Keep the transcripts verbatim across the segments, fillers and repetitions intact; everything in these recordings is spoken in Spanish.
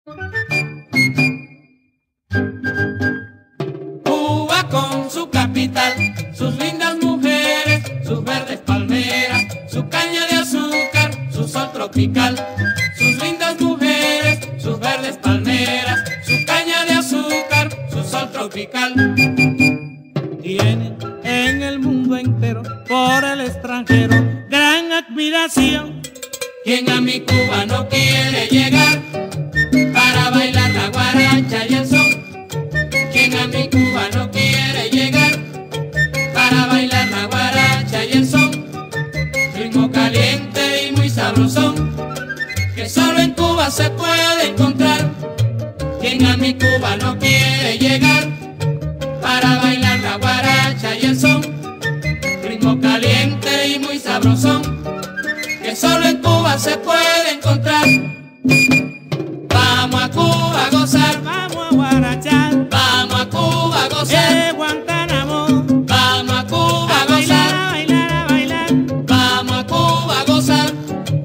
Cuba con su capital, sus lindas mujeres, sus verdes palmeras, su caña de azúcar, su sol tropical. Sus lindas mujeres, sus verdes palmeras, su caña de azúcar, su sol tropical. Tiene en el mundo entero, por el extranjero, gran admiración. Quien a mi Cuba no quiere llegar para bailar la guaracha y el son. Quien a mi Cuba no quiere llegar para bailar la guaracha y el son. Ritmo caliente y muy sabrosón, que solo en Cuba se puede encontrar. Quien a mi Cuba no quiere llegar para bailar la guaracha y el son. Ritmo caliente y muy sabrosón, que solo en Cuba se puede encontrar. Vamos a Cuba a gozar, Vamos a guarachar, vamos a Cuba a gozar, de Guantánamo, vamos a Cuba a a bailar, a gozar, bailar, a bailar. vamos a Cuba a gozar.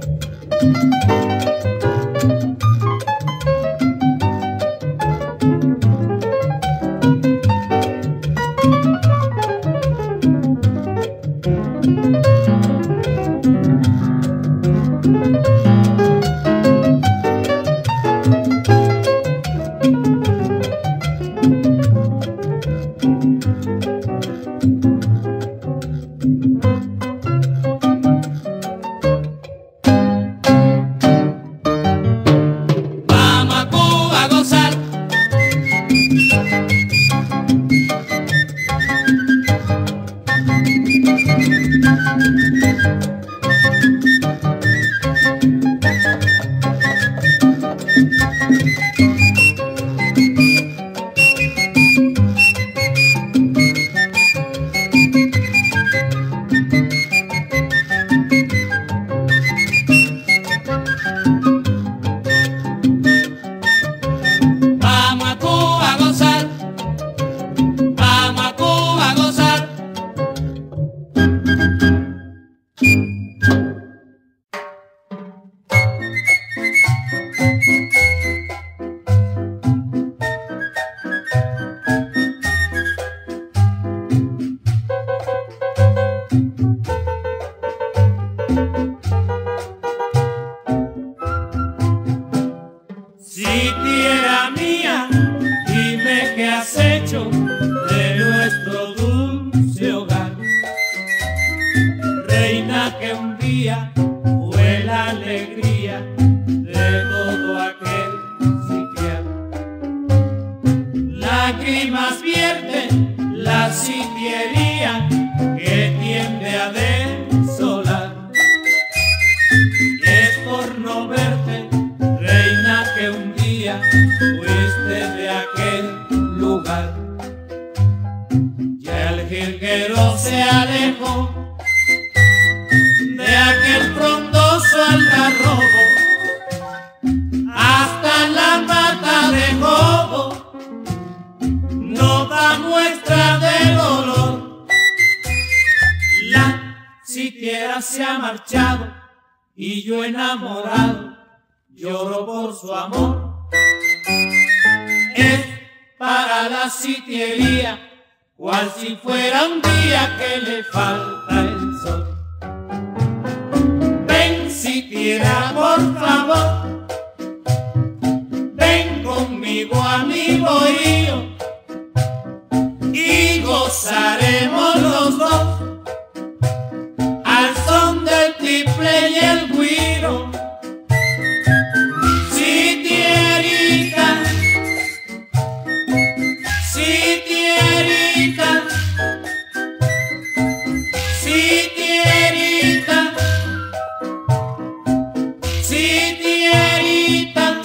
Vamos a Cuba a gozar, vamos a Cuba a gozar, vamos a Cuba a gozar. Si tierra mía, dime qué has hecho de nuestro dulce hogar. Reina que un día fue la alegría de todo aquel sitial. Lágrimas vierten la sitiería que tiende a desolar. Y es por no verte, reina, que un día fuiste de aquel lugar. Ya el jilguero se alejó de aquel frondoso algarrobo, hasta la mata de jobo no da muestra de dolor. La sitiera se ha marchado y yo enamorado lloro por su amor. Es para la sitiería cual si fuera un día que le falta el sol. Ven, sitiera, por favor, ven conmigo a mi bohío y gozaremos los dos al son del tiple y el güiro. Sitierita, sitierita, sitierita, sitierita.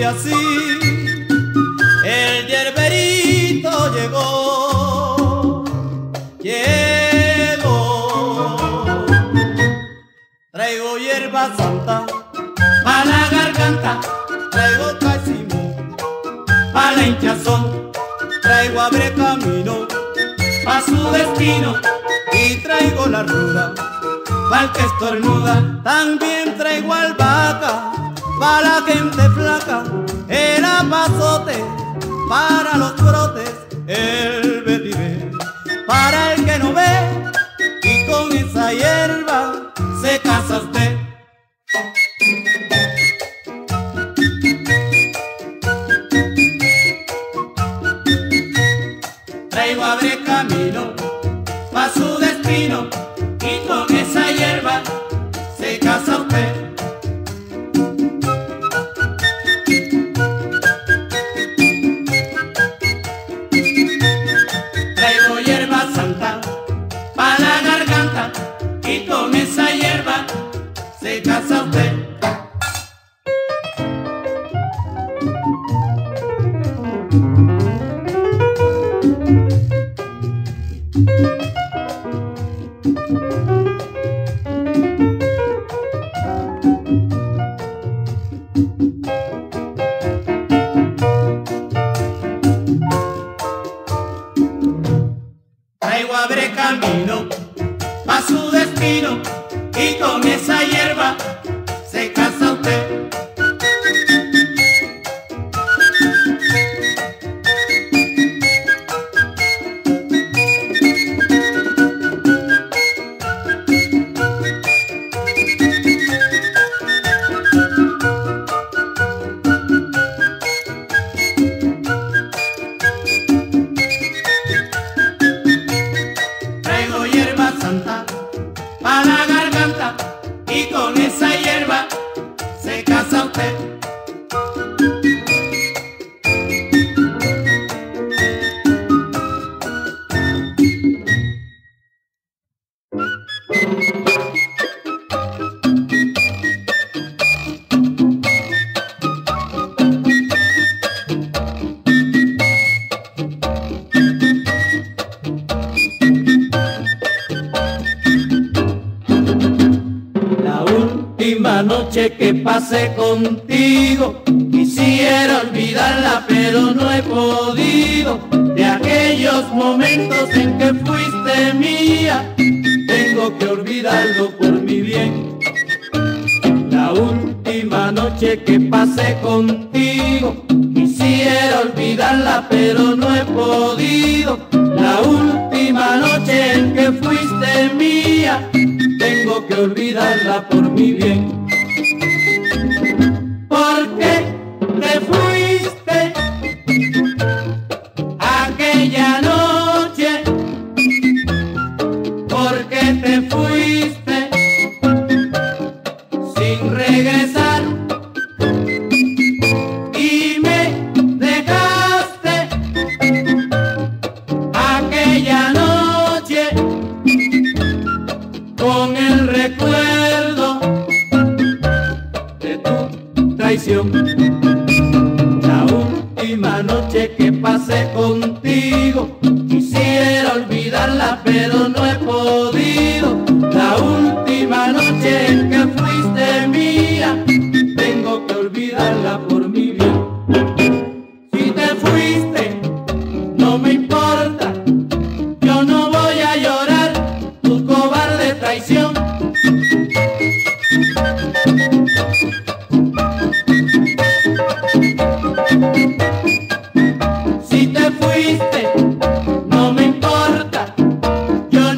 así, el yerberito llegó, llegó. Traigo hierba santa pa' la garganta, traigo casimón pa' la hinchazón, traigo abre camino pa' su destino, y traigo la ruda pa'l que estornuda. también traigo albahaca para la gente flaca, el apazote para los brotes, el vetiver para el que no ve, y con esa hierba Se casa usted. Traigo abre camino pa' su destino, y con esa hierba se casa usted. Traigo hierba santa pa' la garganta, y con esa hierba se casa usted. Traigo abre camino pa' su destino, y con esa hierba se casa usted. Traigo hierba santa pa' la garganta, y con esa hierba se casa usted. La última noche que pasé contigo, quisiera olvidarla pero no he podido. De aquellos momentos en que fuiste mía, tengo que olvidarlo por mi bien. La última noche que pasé contigo, quisiera olvidarla pero no he podido. La última noche en que fuiste mía, tengo que olvidarla por mi bien. ¿Por qué te fuiste aquella noche? ¿Por qué te fuiste sin regresar? Y me dejaste aquella noche con el recuerdo de tu traición. La última noche que pasé contigo, quisiera olvidarla pero no he podido. La última noche en que fuiste mía, tengo que olvidarla por mi bien. Si te fuiste, no me importa, yo no voy a llorar tu cobarde traición. Si te fuiste, no me importa, yo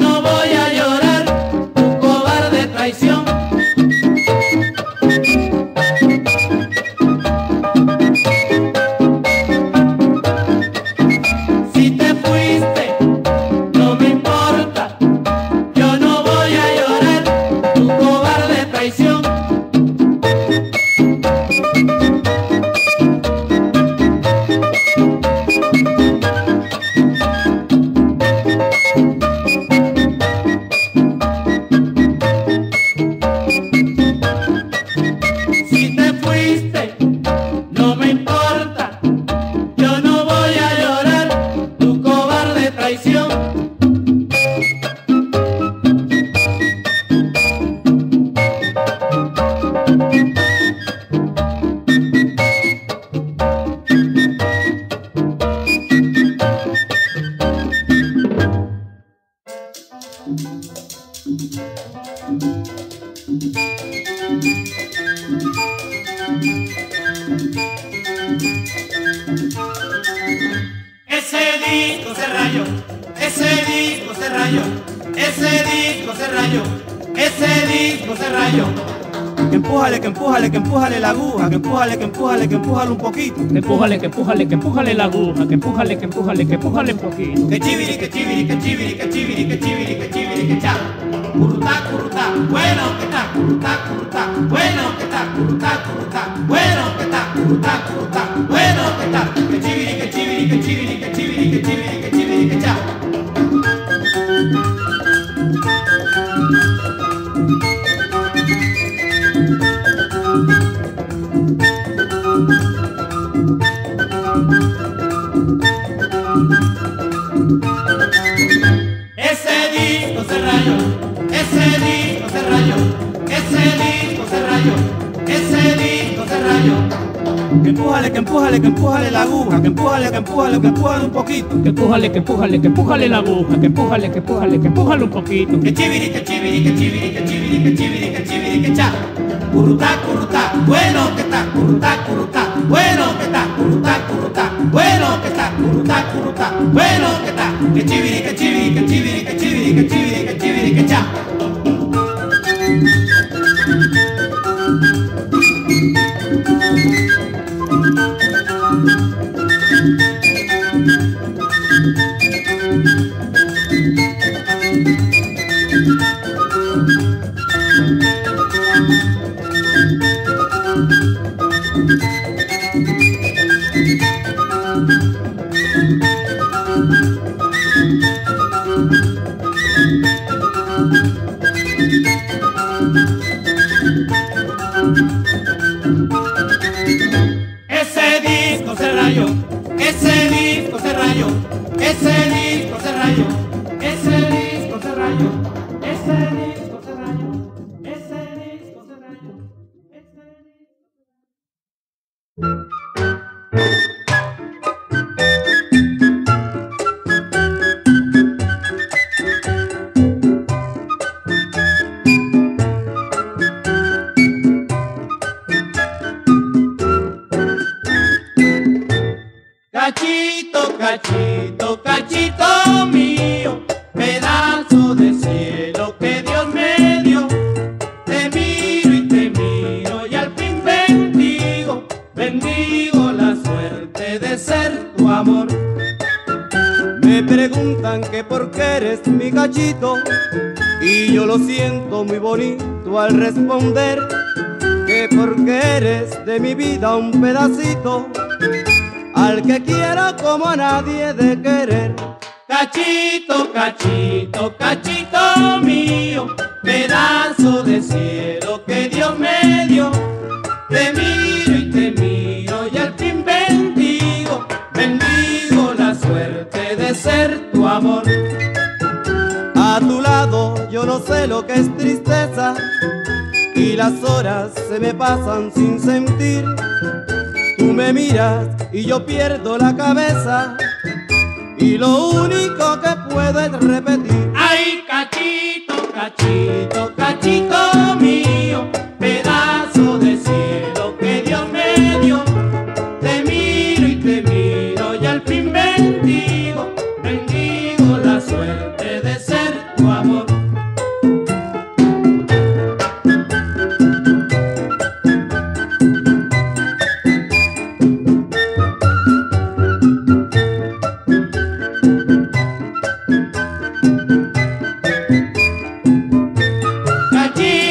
Ese disco se rayó, ese disco se rayó, ese disco se rayó, ese disco se rayó. Que empújale, que empújale, que empújale la aguja, que empújale, que empújale, que empújale un poquito. Que empújale, que empújale, que empújale la aguja, que empújale, que empújale, que empújale un poquito. Que chiviri, que chiviri, que chiviri, que chiviri, que chiviri, que chiviri, que cha. Curutá, curutá, bueno que está, curutá, curutá, bueno que está, curutá, curutá, bueno que está, curutá, curutá, bueno que está. Que chiviri, que chiviri, que chiviri, que chiviri, que chiviri, que chiviri, que cha. Ese disco se rayó, ese disco se rayó, ese disco se rayó, ese disco se rayó. Que empújale, que empújale, que empújale la aguja, que empújale, que empújale, que empújale un poquito. Que empújale, que empújale, que empújale la aguja, que empújale, que empújale, que empújale un poquito. Que chiviri, que chiviri, que chiviri, que chiviri, que chiviri, que chiviri, que cha. Curutá, curutá, bueno que está, curutá, curutá, bueno que está, curutá, curutá, bueno que está, curutá, curutá, bueno que está. Que chiviri, que chiviri, que chiviri, que chiviri, que chiviri, que chiviri, que cha. Ese disco se rayó, ese disco se rayó, ese disco se rayó, ese disco se rayó, ese disco se rayó, ese disco se rayó, ese Cachito, cachito, cachito mío, pedazo de cielo que Dios me dio. Te miro y te miro y al fin bendigo, bendigo la suerte de ser tu amor. Me preguntan que por qué eres mi cachito y yo lo siento muy bonito al responder que porque eres de mi vida un pedacito al que quiero como a nadie de querer. Cachito, cachito, cachito mío, pedazo de cielo que Dios me dio. Te miro y te miro y al fin bendigo, bendigo la suerte de ser tu amor. A tu lado yo no sé lo que es tristeza y las horas se me pasan sin sentir. Tú me miras y yo pierdo la cabeza y lo único que puedo es repetir: ay, cachito, cachito, cachito mío, pedazo de cielo que Dios me dio. Te miro y te miro y al fin bendigo, bendigo la suerte de ser tu amor. Cachito,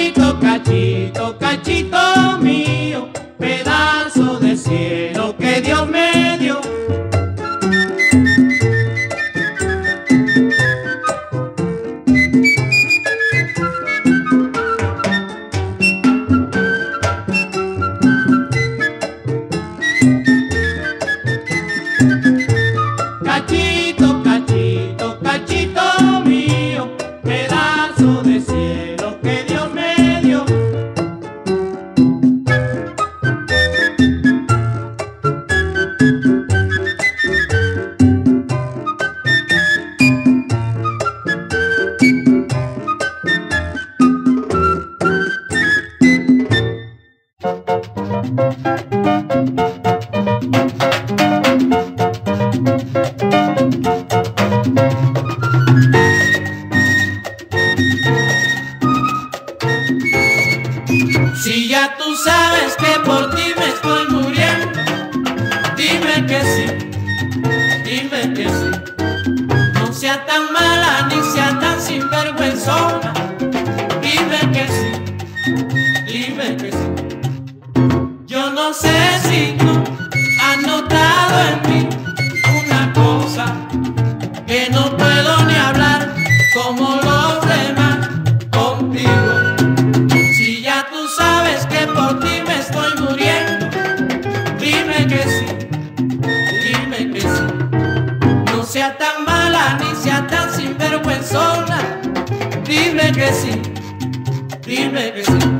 Si ya tú sabes que por ti me estoy muriendo, dime que sí, dime que sí. No sea tan mala ni sea tan sinvergüenzona, dime que sí, dime que sí. Yo no sé si tú has notado en mí una cosa, que no puedo ni hablar como los demás contigo. Si ya tú sabes que por ti me estoy muriendo, dime que sí, dime que sí. No sea tan mala ni sea tan sinvergüenzona, dime que sí, dime que sí.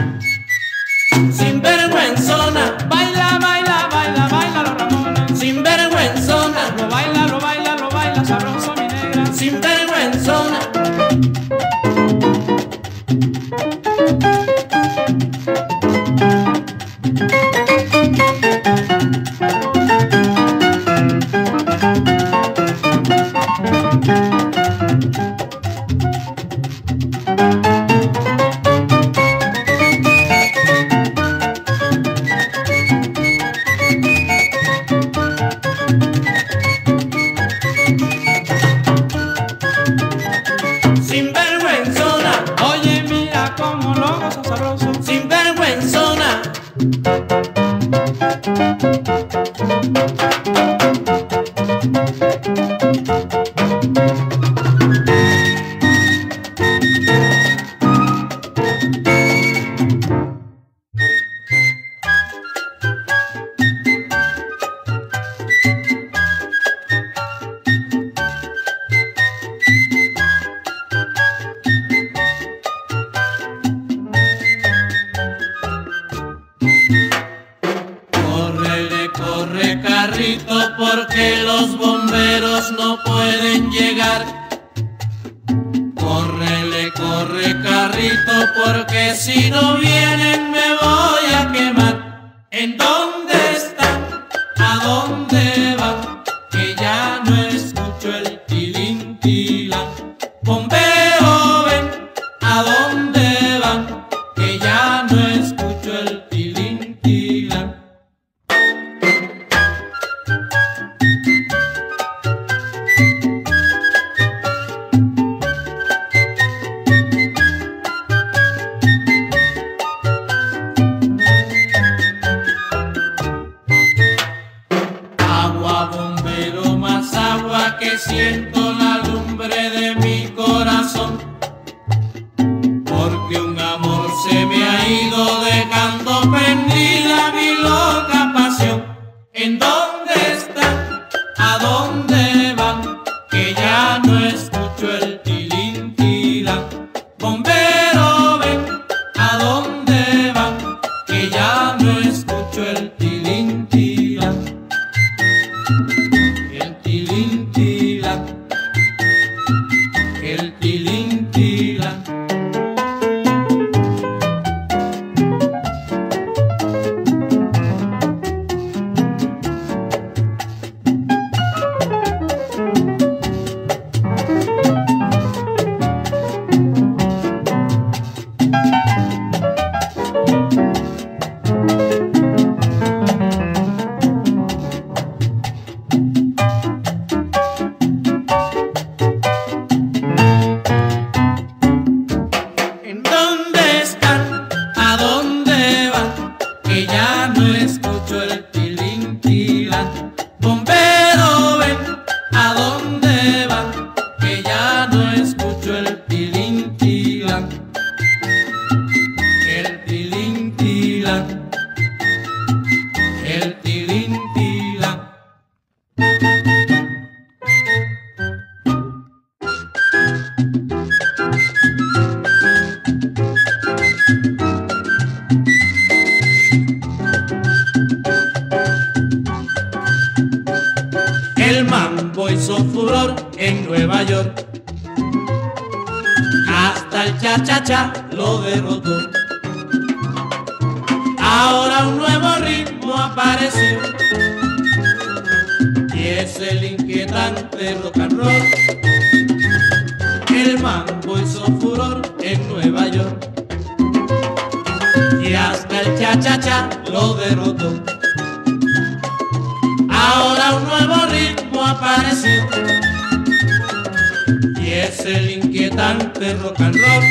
Sinvergüenzona, Baila, baila, baila, baila los Ramones. sinvergüenzona, Lo baila, lo baila, lo baila sabroso mi negra. sinvergüenzona. Sinvergüenzona, Oye, mira cómo lo gozo sabroso. sinvergüenzona. Córrele, corre carrito, porque los bomberos no pueden llegar. Córrele, corre carrito, porque si no vienen me voy a quemar. ¿En dónde están? ¿A dónde van? Que ya no escucho el tilín tilán. Bombero, ven, ¿a dónde van? Que ya no escucho el tilín tilán. Agua, bombero, más agua, que siento la lumbre de mi corazón. Porque un amor se me ha ido dejando prendida mi loca pasión. ¿En dónde están? ¿A dónde van? Que ya no escucho el tilín tilán. Bombero, ven, ¿a dónde van? Que ya no escucho el tilín tilán. El tilín tilán, el tilín tilán. ¿En dónde están? ¿A dónde van? Que ya no escucho el tilín tilán. Bombero, ven, ¿a dónde van? Que ya no escucho el tilín tilán. El tilín tilán, el tilín tilán. El mambo hizo furor en Nueva York, hasta el cha-cha-cha lo derrotó. Ahora un nuevo ritmo apareció y es el inquietante rock and roll. El mambo hizo furor en Nueva York y hasta el cha-cha-cha lo derrotó. Ahora un nuevo ritmo apareció y es el inquietante rock and roll.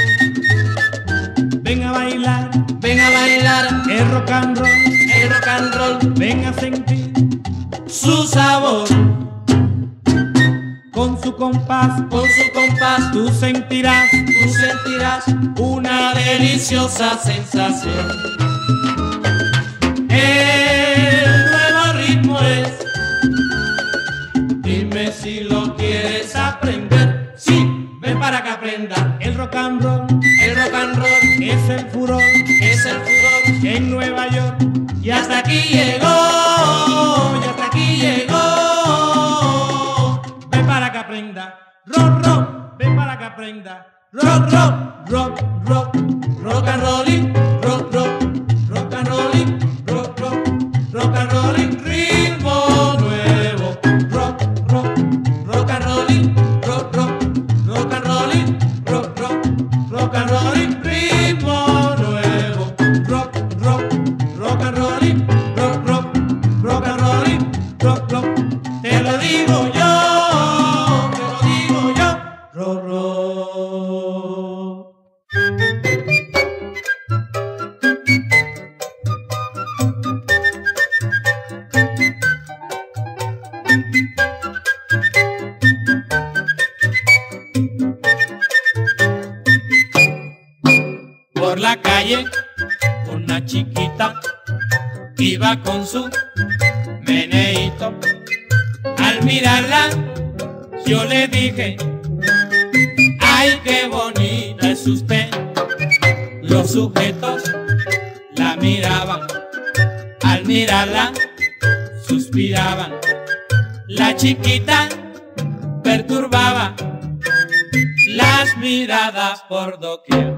Ven a bailar, Ven a bailar el rock and roll, el rock and roll, ven a sentir su sabor, con su compás, con su compás tú sentirás tú sentirás una deliciosa sensación. El nuevo ritmo es, dime si lo quieres aprender. Sí, ven para que aprenda. el rock and roll, El rock and roll es el furor es el furor en Nueva York. y hasta aquí llegó, y hasta aquí llegó. Ven para que aprenda, rock, rock, ven para que aprenda, rock, rock, rock, rock, Rock and rolling, rock, rock, rock and rolling, rock, rock, rock and rolling, ritmo nuevo. Rock, rock, rock and rolling, rock, rock, rock and rolling, rock, rock, rock and rolling, ritmo nuevo. Rock, rock, rock and rolling, rock, rock, rock and rolling, rock, rock. Te lo digo yo, te lo digo yo, rock, rock. Por la calle, una chiquita iba con su meneíto. Al mirarla, yo le dije, ¡ay, qué bonita es usted! Los sujetos la miraban, al mirarla, suspiraban. La chiquita perturbaba las miradas por doquier.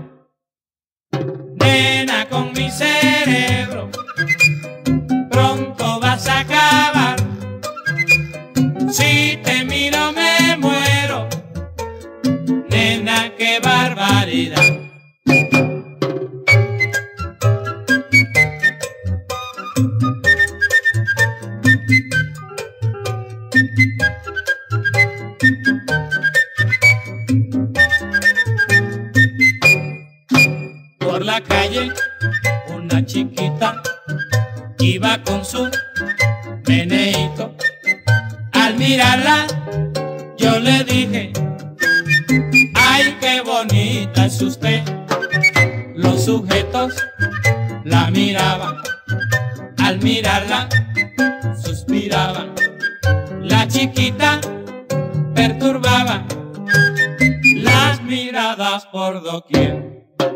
Nena, con mi cerebro pronto vas a acabar. Si te miro me muero. Nena, qué barbaridad. Por la calle, una chiquita iba con su meneíto. Al mirarla, yo le dije, ¡ay, qué bonita es usted! Los sujetos la miraban, al mirarla, suspiraban. La chiquita perturbaba las miradas por doquier.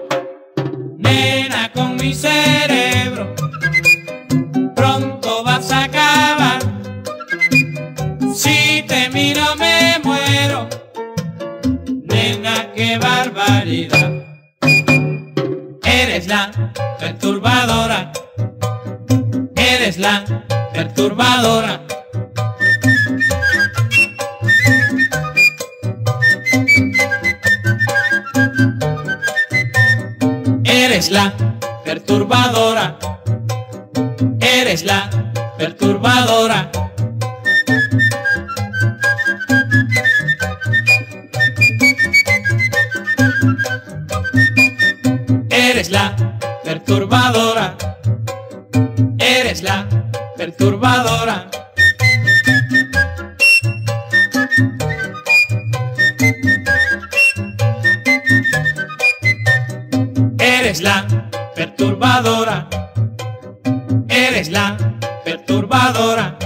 Nena, con mi cerebro pronto vas a acabar. Si te miro me muero. Nena, qué barbaridad. Eres la perturbadora, eres la perturbadora. Eres la perturbadora, eres la perturbadora. Eres la perturbadora, eres la perturbadora. Eres la perturbadora, eres la perturbadora.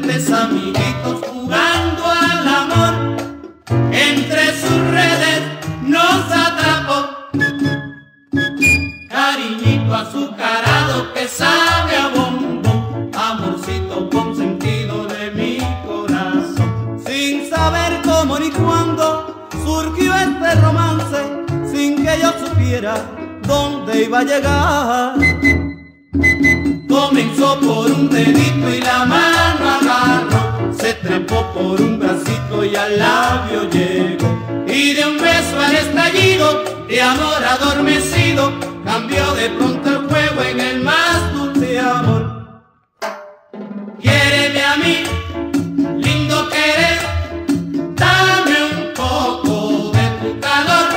grandes amiguitos jugando al amor, entre sus redes nos atrapó. Cariñito azucarado que sabe a bombón, amorcito consentido de mi corazón. Sin saber cómo ni cuándo surgió este romance, sin que yo supiera dónde iba a llegar. Comenzó por un dedito y la mano agarró, se trepó por un bracito y al labio llegó. Y de un beso al estallido de amor adormecido, cambió de pronto el juego en el más dulce amor. Quiéreme a mí, lindo querer, dame un poco de tu calor.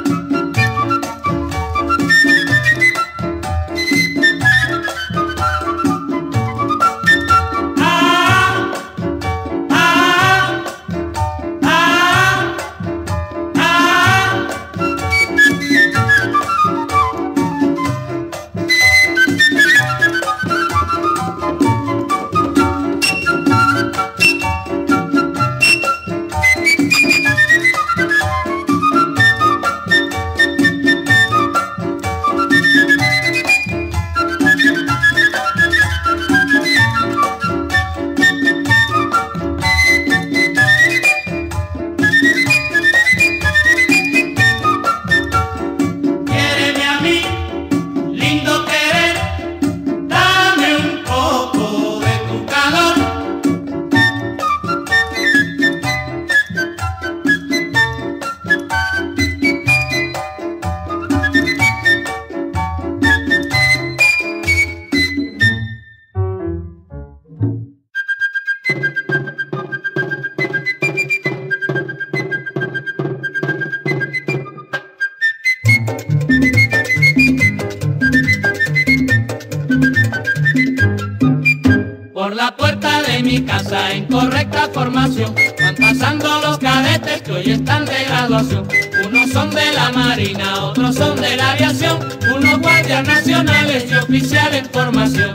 Por la puerta de mi casa en correcta formación van pasando los cadetes que hoy están de graduación. Unos son de la marina, otros son de la aviación, unos guardias nacionales y oficial en formación.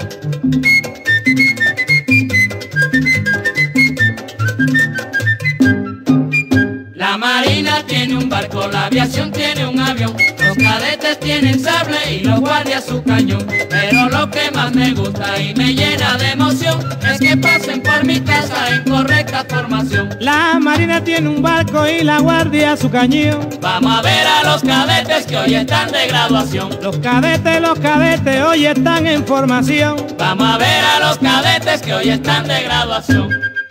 La marina tiene un barco, la aviación tiene un avión, los cadetes tienen sable y los guardias su cañón. Pero lo que más me gusta y me llena de emoción es que pasen por mi casa en correcta formación. La marina tiene un barco y la guardia su cañón. Vamos a ver a los cadetes que hoy están de graduación. Los cadetes, los cadetes hoy están en formación. Vamos a ver a los cadetes que hoy están de graduación.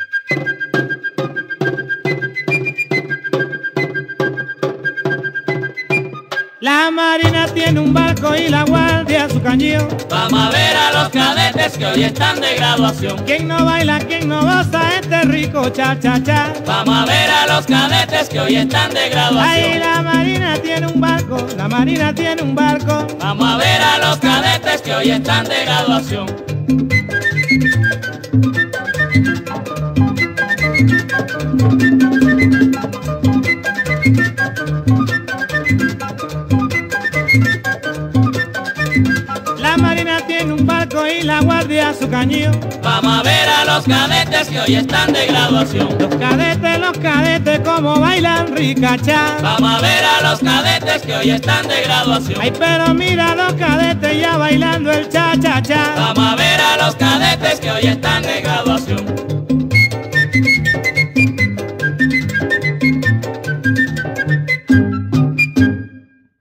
La marina tiene un barco y la guardia su cañón. Vamos a ver a los cadetes que hoy están de graduación. ¿Quién no baila, quién no goza este rico cha-cha-cha? Vamos a ver a los cadetes que hoy están de graduación. Ay, la marina tiene un barco, la marina tiene un barco. Vamos a ver a los cadetes que hoy están de graduación. La marina tiene un barco y la guardia su cañón. Vamos a ver a los cadetes que hoy están de graduación. Los cadetes, los cadetes como bailan ricachá. Vamos a ver a los cadetes que hoy están de graduación. Ay, pero mira los cadetes ya bailando el cha-cha-cha. Vamos a ver a los cadetes que hoy están de graduación.